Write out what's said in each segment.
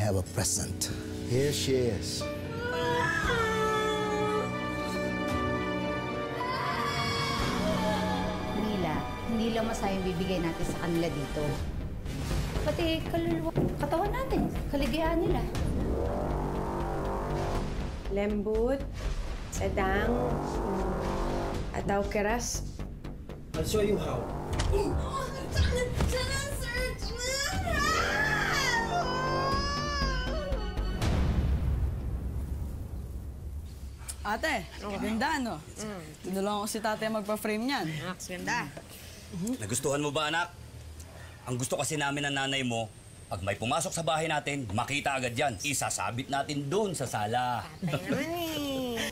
have a present. Here she is. Mila, hindi lang masayang bibigay natin sa kanila dito. Pati kaluluwa, katawan natin, kaligayahan nila. Lembut, sedang, atau keras. I'll show you how. Ate, ganda, no? Tinulungan ko si tatay magpa-frame niyan. Anak, ganda. Nagustuhan mo ba, anak? Ang gusto kasi namin ng nanay mo, pag may pumasok sa bahay natin, makita agad yan. Isasabit natin doon sa sala. Patay naman eh.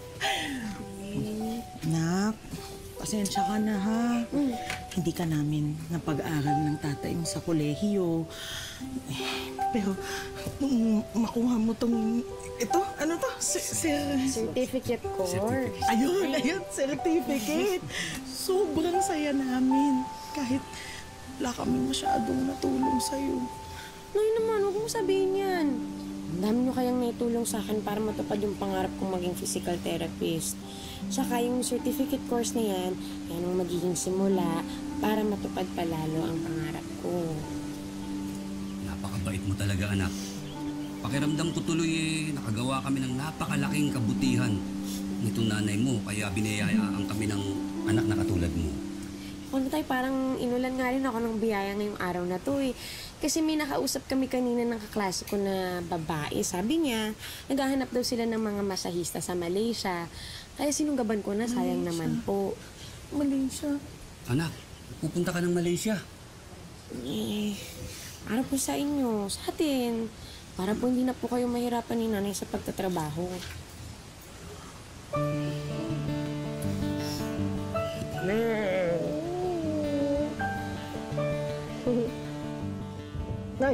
Nak, pasensya ka na ha. Hindi ka namin napag-aral ng tatay mo sa kolehiyo. Pero nung makuha mo tong... Ito, ano to? Certificate course. Ayun, certificate. Sobrang saya namin. Kahit wala kami masyadong natulong sa'yo. Noy naman, huwag mong sabihin yan. Ang dami nyo kayang naitulong sa akin para matupad yung pangarap kong maging physical therapist. Saka yung certificate course na yan ang magiging simula para matupad palalo ang pangarap ko. Napakabait mo talaga, anak. Pakiramdam ko tuloy nakagawa kami ng napakalaking kabutihan nitong nanay mo, kaya biniyayaan kami ng anak na katulad mo. Kung tayo, parang inulan nga rin ako ng biyaya ngayong araw na to eh. Kasi may nakausap kami kanina ng kaklase ko na babae. Sabi niya, naghahanap daw sila ng mga masahista sa Malaysia. Kaya sinunggaban ko na, sayang naman po. Malaysia. Anak, pupunta ka ng Malaysia. Eh, para po sa inyo, sa atin. Para po hindi na po kayo mahirapan ni nanay sa pagtatrabaho. Nay!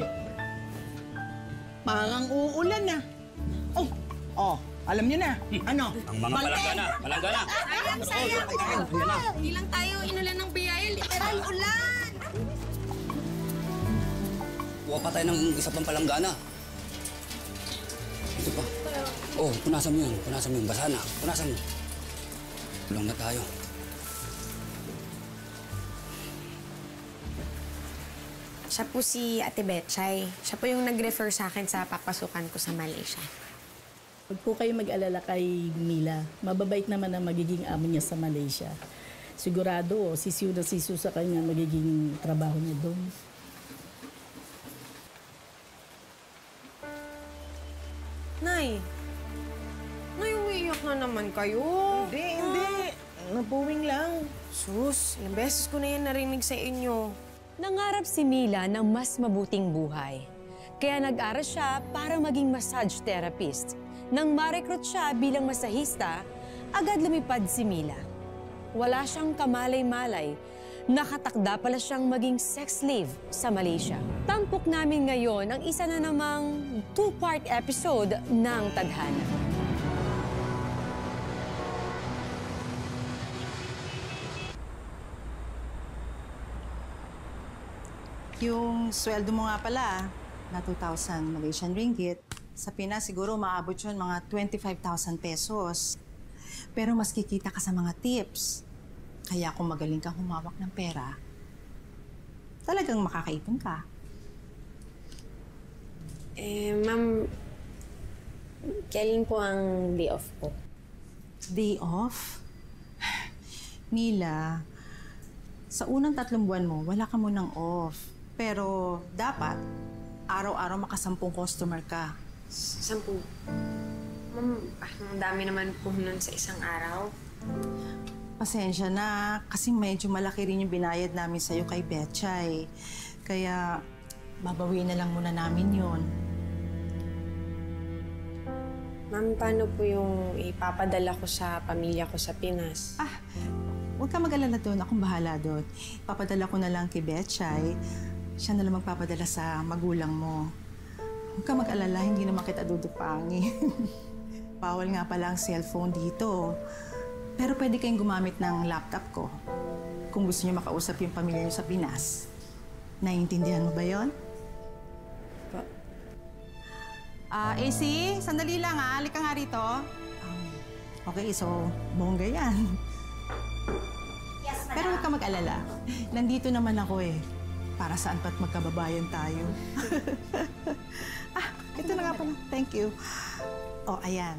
Parang uulan na. Alam niyo na. Ano? Ang mga palanggana. Sayang! Hindi lang tayo inulan ng biyaya, literal ulan! Kuha pa tayo ng isa pang palanggana. Ito pa. Oh, punasan mo yun. Basa na. Punasan mo. Tulong na tayo. Siya po si Ate Betchay. Siya po yung nag-refer sa akin sa papasukan ko sa Malaysia. Huwag po kayo mag-alala kay Mila. Mababait naman ang magiging amo niya sa Malaysia. Sigurado, sisiw na sisiw sa kanya magiging trabaho niya doon. Nay! Nay, umiiyak na naman kayo. Hindi. Napuwing lang. Sus, ilang beses ko na yan narinig sa inyo. Nangarap si Mila ng mas mabuting buhay. Kaya nag-aral siya para maging massage therapist. Nang ma-recruit siya bilang masahista, agad lumipad si Mila. Wala siyang kamalay-malay. Nakatakda pala siyang maging sex slave sa Malaysia. Tampok namin ngayon ang isa na namang 2-part episode ng Tadhana. Yung sweldo mo nga pala, na 2,000 Malaysian ringgit. Sa Pinas, siguro maabot yun mga 25,000 pesos. Pero mas kikita ka sa mga tips. Kaya kung magaling kang humawak ng pera, talagang makakaipon ka. Ma'am, kailan po ang day off po? Day off? Mila, sa unang 3 buwan mo, wala ka munang off. Pero dapat, araw-araw makasampung customer ka. 10? Ma'am, ang dami naman po nun sa isang araw. Pasensya na, kasi medyo malaki rin yung binayad namin sa'yo kay Betchay. Kaya, babawiin na lang muna namin yun. Ma'am, paano po yung ipapadala ko sa pamilya ko sa Pinas? Huwag ka mag-alala doon. Akong bahala doon. Papadala ko na lang kay Betchay. Siya na lang magpapadala sa magulang mo. Huwag ka mag-alala, hindi naman kita dudupangi. Bawal nga pala ang cellphone dito. Pero pwede kayong gumamit ng laptop ko kung gusto niyo makausap yung pamilya niyo sa Pinas. Naiintindihan mo ba yon? AC, sandali lang halika nga rito. Okay, so bongga yan. Yes, Pero huwag ka mag-alala. Nandito naman ako eh. Para saan pa't magkababayan tayo. Ito na nga pala. Thank you. Oh, ayan.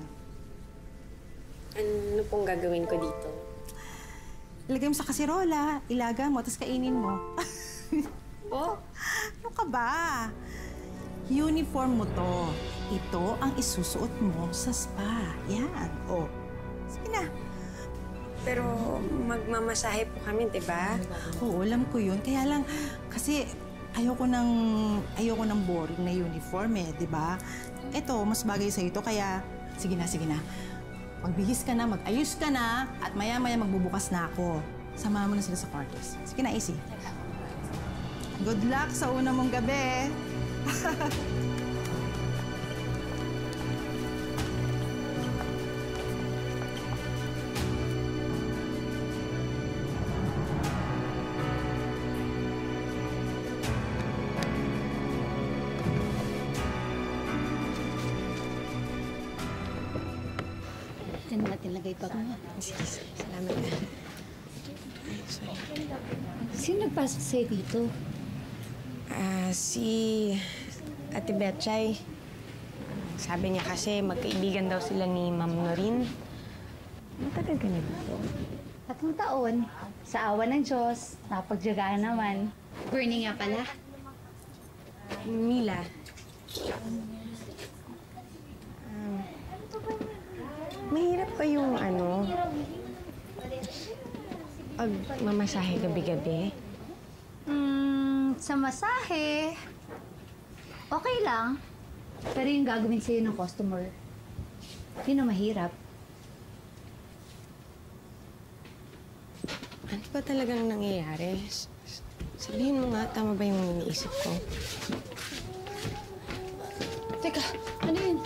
Ano pong gagawin ko dito? Ilagay mo sa kasirola, ilaga mo, tapos kainin mo. Oh? Ano ka ba? Uniform mo to. Ito ang isusuot mo sa spa. Yan. Oh. Sige na. Pero magmamasahe po kami, di ba? Oo, alam ko yun. Kaya lang, kasi ayoko ng boring na uniform eh, di ba? Ito, mas bagay sa ito, kaya sige na, sige na. Magbihis ka na, mag-ayos ka na, at maya-maya magbubukas na ako. Samahan mo na sila sa quarters. Sige na, Easy. Good luck sa una mong gabi. Diyan natin lagay pa ko. Salamat na. Sino nagpasok sa'yo dito? Si Ate Betchay. Sabi niya kasi magkaibigan daw sila ni Ma'am Norin. Matagal ka na dito. 3 taon. Sa awa ng Diyos, napagyagaan naman. Bernie nga pala. Mila. Mahirap pa yung pag mamasahe gabi-gabi. Sa masahe, okay lang. Pero yung gagawin sa'yo ng customer, yun ang mahirap. Ano ba talagang nangyayari? Sabihin mo nga, tama ba yung iniisip ko? Teka, ano yun?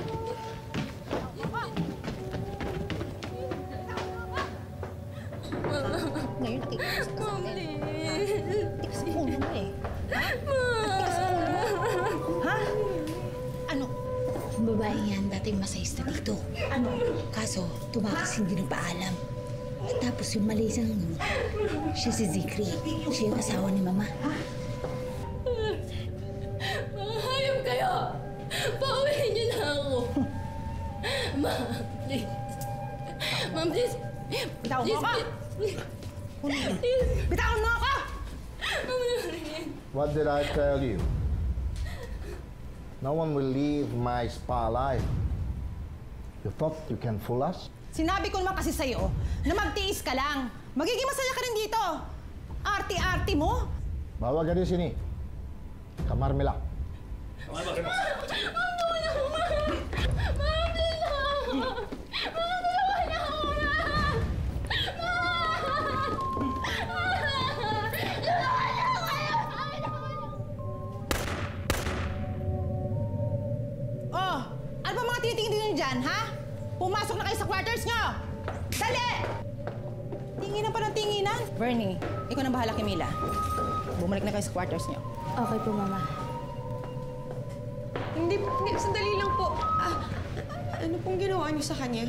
Ngayon, tikas ka sa akin. Tikas ang ulo mo eh. Tikas ang ulo mo. Ha? Ano? Yung babae yan, dating masayista dito. Ano? Kaso, tumakas hindi nagpaalam. At tapos yung malisang siya si Zikri. Siya yung asawa ni Mama. Hayop kayo! Pauwiin niyo na ako! Ma, please. Ma'am, please. Bitawan mo ako! Bitawan mo ako! What did I tell you? No one will leave my spa alive. You thought you can fool us? Sinabi ko naman kasi sa'yo na magtiis ka lang. Magiging masaya ka rin dito. Arti-arti mo. Bawa ka din sini. Kamar mo lang. Oh, ano ba mga tinitingin nyo dyan, ha? Pumasok na kayo sa quarters nyo! Dali! Tinginan pa ng tinginan. Bernie, ikaw nang bahala kay Mila. Bumalik na kayo sa quarters nyo. Okay po, Mama. Hindi, sandali lang po. Ano pong ginawa niyo sa kanya?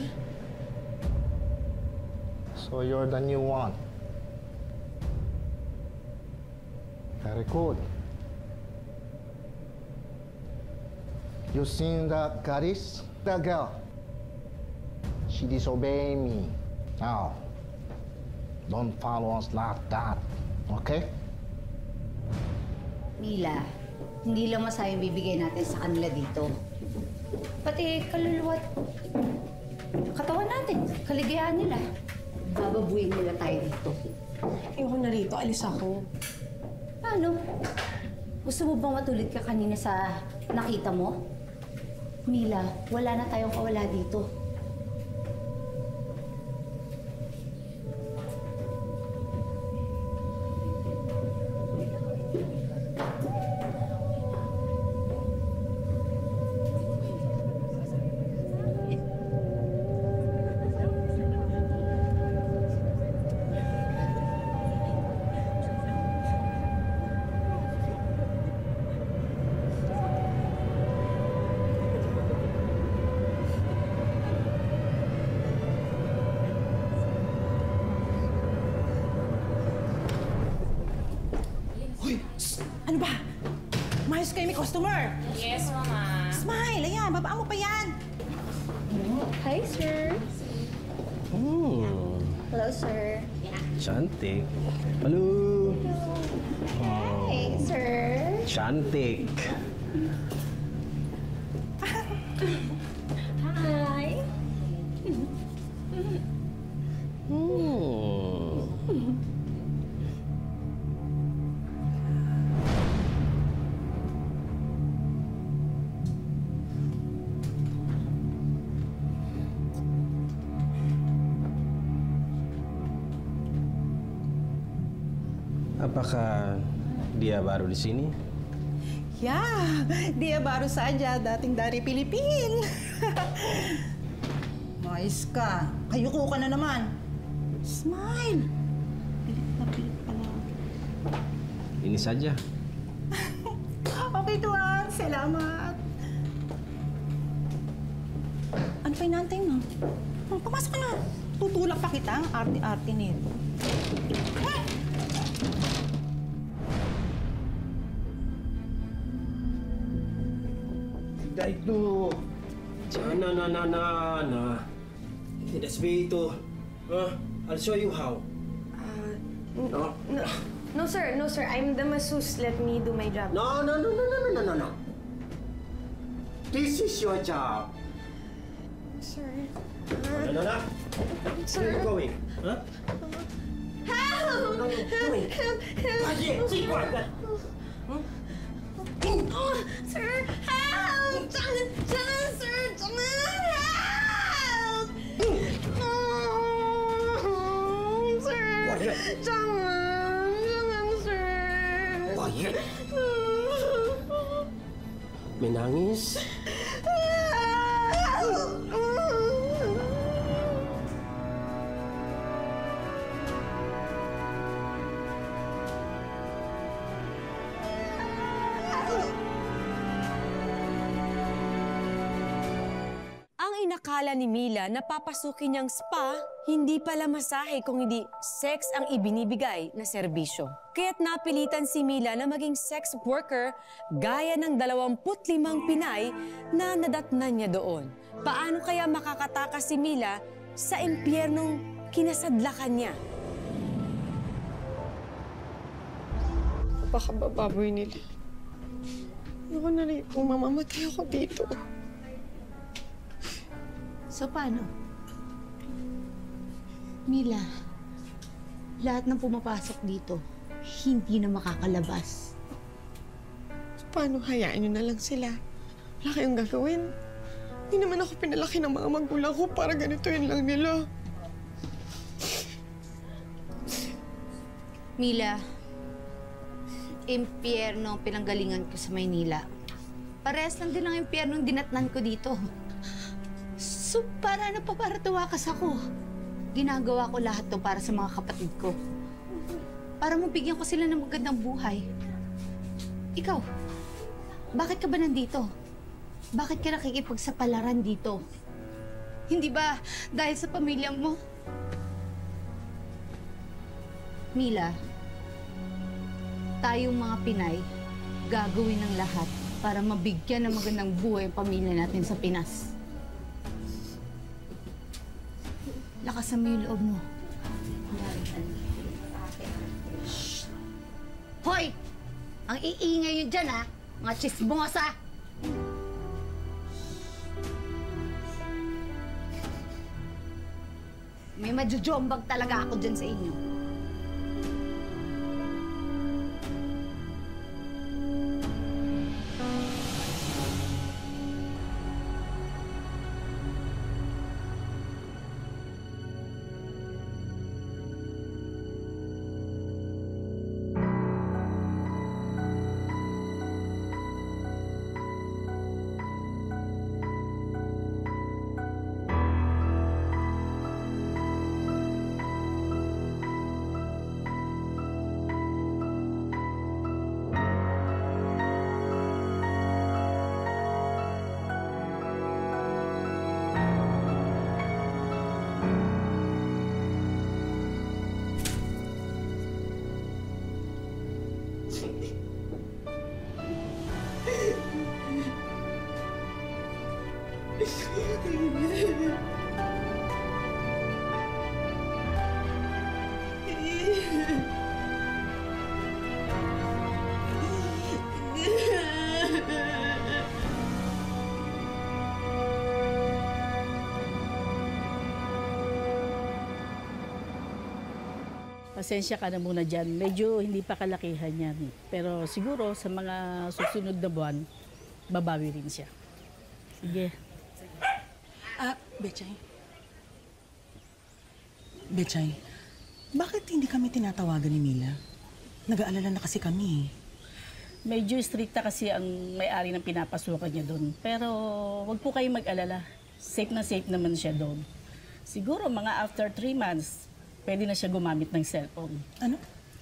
So you're the new one. Very good. You seen that Caris? That girl. She disobeyed me. Now, don't follow us like that, okay? Mila, hindi lang masaya yung bibigay natin sa kanila dito. Pati kaluluwa at katawan natin, kaligayahan nila. Bababuhin nila tayo dito. Ayoko na rito, alis ako. Ano? Gusto mo bang matulid ka kanina sa nakita mo? Mila, wala na tayong kawala dito. Ano ba? Mayos kayo, may customer. Yes, Mama. Smile, ayan, babaan mo pa yan. Hi, sir. Hello, sir. Cantik. Halo. Hey, sir. Cantik. Hi. Apakah dia baru di sini? Ya, dia baru saja dating dari Pilipin. Mais ka. Kayuko ka na naman. Smile. Pilit na pilit pala. Ini saja. Okay, Tuan. Salamat. Ano pa inaantay mo? Pumasok ka na. Tutulak pa kita ang arte-arte nito. Tidak itu. Jangan, nah. Tidak seperti itu. I'll show you how. No, sir. No, sir. I'm the masseuse. Let me do my job. No. This is your job. Sir. No. Sir. Where are you going? Huh? Help! Help! Sir, help! Jangan, sir! Jangan! Help! Sir! Jangan, sir! Quiet. Menangis. Inakala ni Mila na papasukin niyang spa, hindi pala masahe kung hindi sex ang ibinibigay na serbisyo. Kaya't napilitan si Mila na maging sex worker gaya ng 25 Pinay na nadatnan niya doon. Paano kaya makakatakas si Mila sa impyernong kinasadlakan niya? Napakabababoy nila. Ako na rin kung mamamatay ako dito. So, paano? Mila, lahat ng pumapasok dito, hindi na makakalabas. Paano hayaan nyo na lang sila? Wala kayong gagawin. Hindi naman ako pinalaki ng mga magulang ko para ganituin lang nila. Mila, impyerno ang pinanggalingan ko sa Maynila. Parehas lang din ang impyerno ang dinatnan ko dito. So, para tuwakas ako. Ginagawa ko lahat to para sa mga kapatid ko. Para mabigyan ko sila ng magandang buhay. Ikaw, bakit ka ba nandito? Bakit ka nakikipagsapalaran dito? Hindi ba dahil sa pamilyang mo? Mila, tayong mga Pinay, gagawin ng lahat para mabigyan ng magandang buhay ang pamilya natin sa Pinas. Lakasan mo yung loob mo. Shh! Hoy! Ang iingay nyo dyan, ha? Mga chismosa! May majujombag talaga ako dyan sa inyo. Pasensya ka na muna dyan. Medyo hindi pa kalakihan yan. Pero siguro sa mga susunod na buwan, babawi rin siya. Sige. Betchay. Betchay, bakit hindi kami tinatawagan ni Mila? Nag-aalala na kasi kami. Medyo stricta kasi ang may-ari ng pinapasukan niya doon. Pero wag po kayong mag-alala. Safe na safe naman siya doon. Siguro mga after 3 months, pwede na siya gumamit ng cellphone. Ano?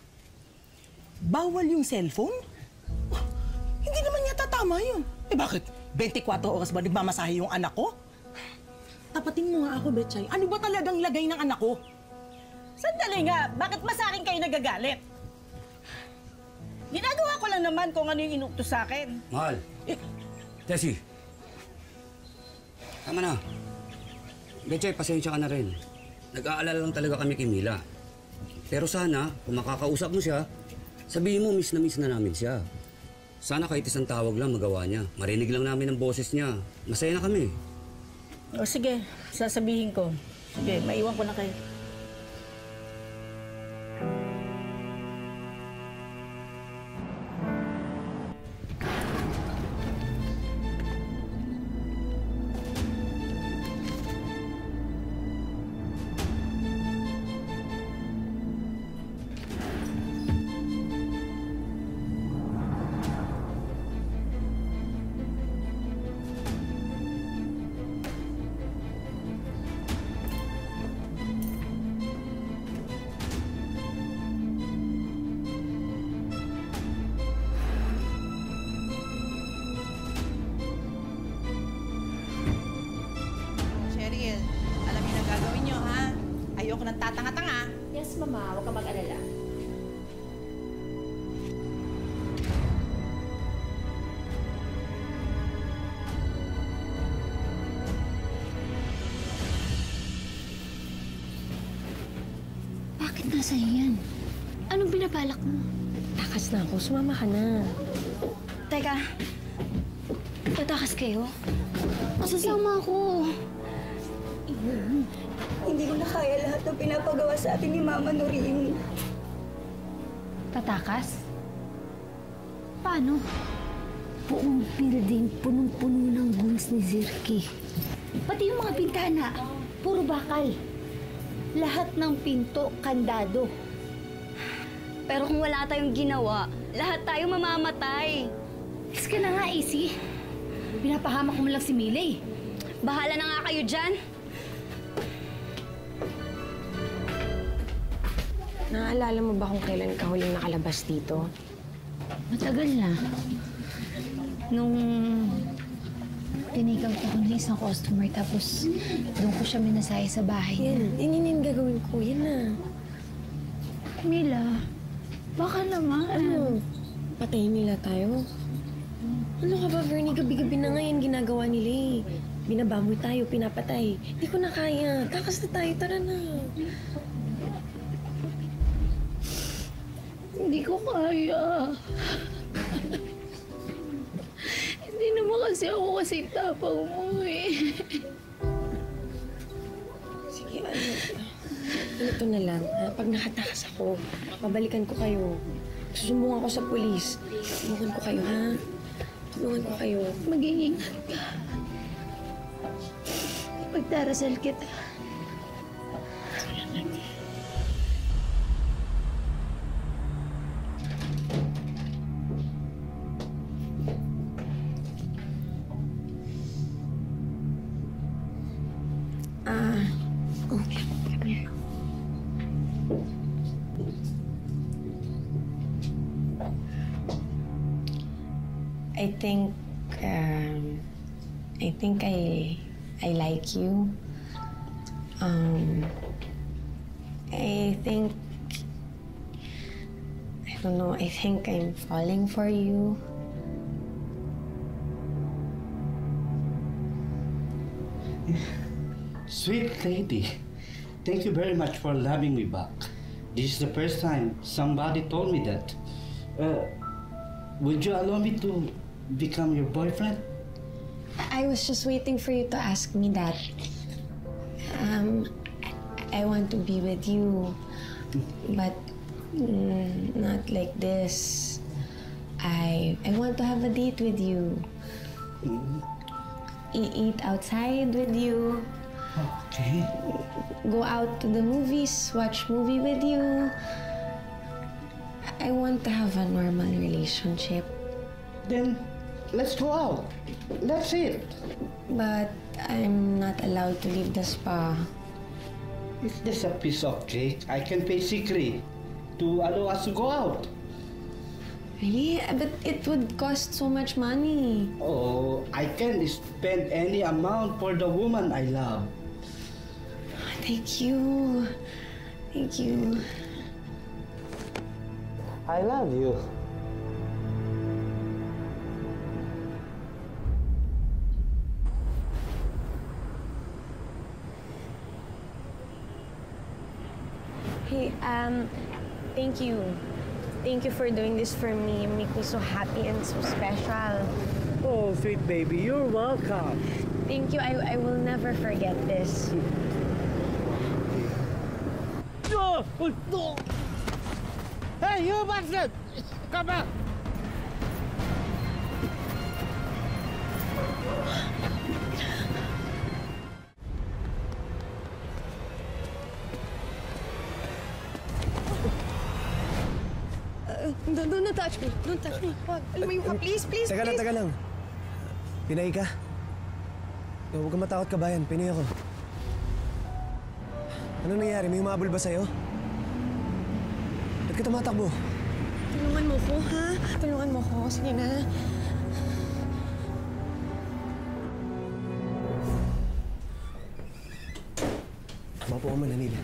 Bawal yung cellphone? Oh, hindi naman yata tama yun. Eh bakit? 24 oras ba nagmamasahe yung anak ko? Tapatin mo nga ako, Betchay. Ano ba talagang lagay ng anak ko? Sandali nga, bakit ba sa akin kayo nagagalit? Ginagawa ko lang naman kung ano yung inutos sa akin. Mahal. Tessie. Tama na. Betchay, pasensya ka na rin. Nag-aalala lang talaga kami kay Mila. Pero sana, kung makakausap mo siya, sabihin mo miss na namin siya. Sana kahit isang tawag lang magawa niya. Marinig lang namin ang boses niya. Masaya na kami. O sige, sasabihin ko. Sige, maiwan ko na kayo. Cheryl, alam niyo na gagawin niyo, ha? Ayoko ng tatanga-tanga. Yes, Mama. Huwag ka mag-alala. Bakit nasa yan? Anong binabalak mo? Takas na ako. Sumama ka na. Teka, tatakas kayo? Masasama ako. Hindi ko na kaya lahat ng pinapagawa sa atin ni Mama Noreen. Tatakas? Paano? Buong building, punong-puno ng guns ni Zirky. Pati yung mga bintana, puro bakal. Lahat ng pinto, kandado. Pero kung wala tayong ginawa, lahat tayo mamamatay. Is ka na nga, AC. Pinapahamak mo lang si Miley. Bahala na nga kayo dyan. Naaalala mo ba kung kailan ka huling nakalabas dito? Matagal na. Nung tinigang ko ng isang customer tapos doon ko siya minasaya sa bahay niya. Yan yung gagawin ko. Yan na. Mila, baka naman. Ano? Patayin nila tayo? Ano ka ba, Vernie? Gabi-gabi na ngayon ginagawa nila eh. Binababoy tayo, pinapatay. Hindi ko na kaya. Takas na tayo. Tara na. Hindi ko kaya. Hindi naman kasi ako tapang mo eh. Sige, ganito na lang. Ha? Pag nakatakas ako, babalikan ko kayo. Susumbungan ko sa pulis. Tulungan ko kayo, ha? Tulungan ko kayo. Mag-iingat ka. Pagdarasal kita. I think I like you. I don't know, I think I'm falling for you. Sweet lady, thank you very much for loving me back. This is the first time somebody told me that. Would you allow me to become your boyfriend? I was just waiting for you to ask me that. I want to be with you, but not like this. I want to have a date with you. Eat outside with you. Okay. Go out to the movies, watch movie with you. I want to have a normal relationship. Then, let's go out. That's it. But I'm not allowed to leave the spa. It's just a piece of cake. I can pay secretly to allow us to go out. Really? But it would cost so much money. Oh, I can spend any amount for the woman I love. Thank you. Thank you. I love you. Hey, thank you. Thank you for doing this for me. You make me so happy and so special. Oh, sweet baby, you're welcome. Thank you. I will never forget this. No! No! Hey, you bastard! Come back! Don't touch me. Don't touch me. Wag. Alam mo, please, please, Teka lang, please. teka lang. Pinay ka? Huwag kang matakot, kabayan. Pinay ako. Ano nangyari? May humabol ba sa'yo? Ba't ka tumatakbo? Tulungan mo ko, ha? Tulungan mo ko. Sige na. Mapo ka man, Anila.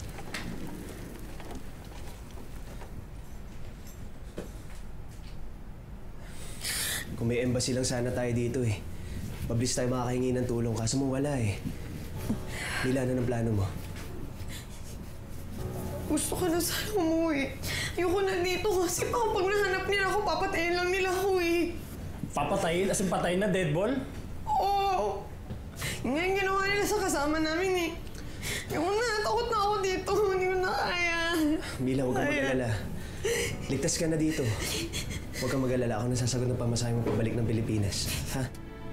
Kung may embassy lang sana tayo dito eh. Mabilis tayo makakahingi ng tulong, kaso mo wala eh. Nila, ano ng plano mo? Gusto ko na sana umuwi. Ayoko na dito kasi pag nahanap nila ako, papatayin lang nila ako eh. Papatayin? As in patayin na, deadball? Oo. Yun nga yung ginawa nila sa kasama namin eh. Ayoko na, takot na ako dito. Hindi ko na kaya. Mila, huwag kang mag-alala. Ligtas ka na dito. Huwag kang mag-alala. Ako nasasagot ng pamasahe mo pabalik ng Pilipinas. Ha?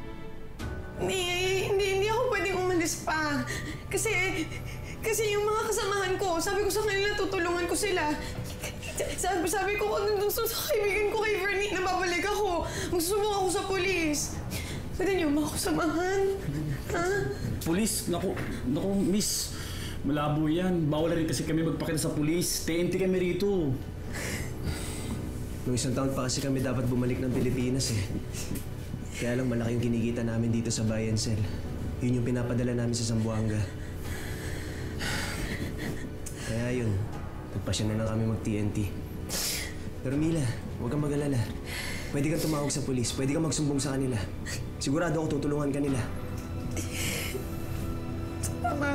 Hindi ako pwedeng umalis pa. Kasi yung mga kasamahan ko, sabi ko sa kanila, tutulungan ko sila. Sabi ko dun sa kaibigan ko kay Vernie na babalik ako. Magsusubong ako sa polis. Pwede niyo ba ako samahan? Ha? Pulis? Naku, miss. Malabo yan. Bawal rin kasi kami magpakita sa pulis. TNT kami rito. Noong isang taon pa kasi kami dapat bumalik ng Pilipinas eh. Kaya lang malaki yung kinikita namin dito sa buy and sell. Yun yung pinapadala namin sa Zamboanga. Kaya yun, nagpasya na lang kami mag-TNT. Pero Mila, huwag kang mag-alala. Pwede kang tumawag sa pulis, pwede kang magsumbong sa kanila. Sigurado ako tutulungan ka nila. Tama.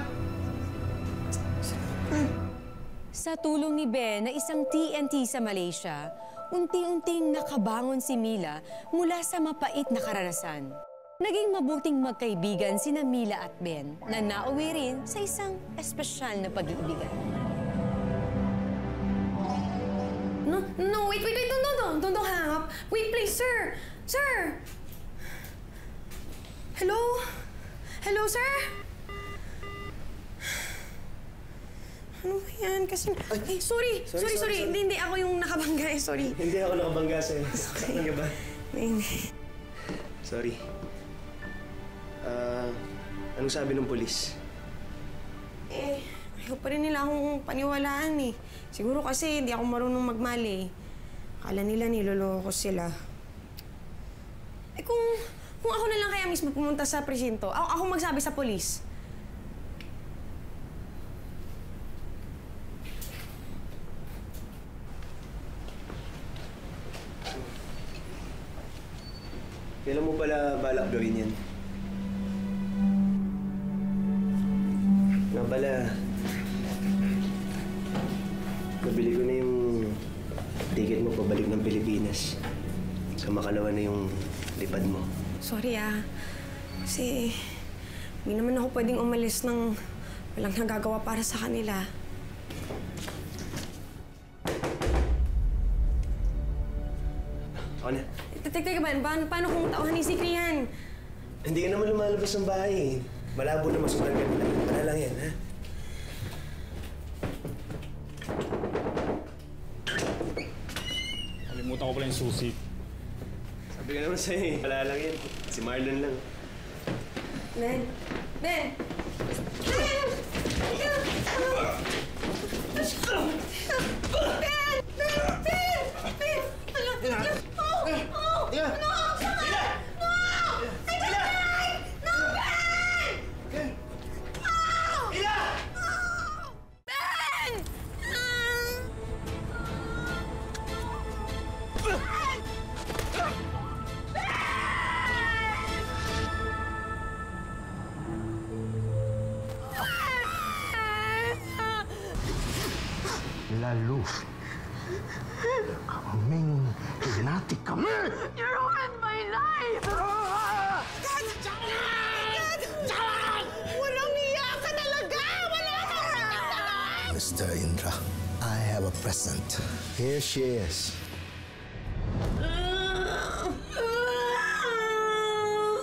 Sa tulong ni Ben na isang TNT sa Malaysia, unti-unting nakabangon si Mila mula sa mapait na karanasan. Naging mabuting magkaibigan sina Mila at Ben na nauwi rin sa isang espesyal na pag-iibigan. No, wait, don't hang up. Wait, please, sir. Sir! Hello? Hello, sir? Ano ba yan? Kasi... Ay, sorry. Hindi. Ako yung nakabangga eh. Sorry. Hindi ako nakabangga sa'yo. Saktan ka ba? Hindi. Sorry. Anong sabi ng pulis? Ayaw pa rin nila akong paniwalaan eh. Siguro kasi hindi ako marunong magmali. Akala nila niloloko sila. Kung ako na lang kaya mismo pumunta sa presinto, ako magsabi sa pulis. Kailan mo pala balak gawin yan? Nga pala, nabili ko na yung ticket mo pabalik ng Pilipinas. Sa makalawa na yung lipad mo. Sorry kasi hindi naman ako pwedeng umalis ng walang nagagawa para sa kanila. Ako na. Teka ba? Paano kung tauhan ni si Krian? Hindi ka naman lumalabas ng bahay eh. Malabo na masukan ka nila. Para lang yan, ha? Kalimutan ko pala yung susi. Sabi ka naman sa'yo eh. Wala lang yan. Si Marlon lang. Ben! Ben! Lalo. Kaming hinati kami! You ruined my life! Walang niya ka talaga! Wala ka talaga! Mr. Indra, I have a present. Here she is.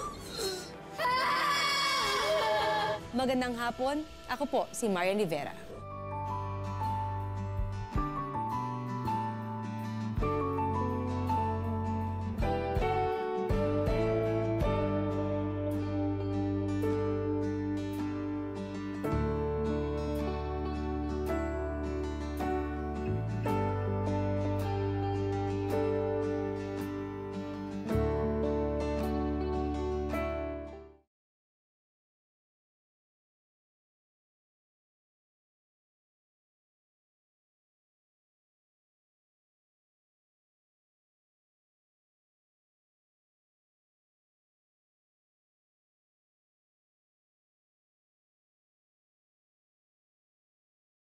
Magandang hapon. Ako po, si Marian Rivera.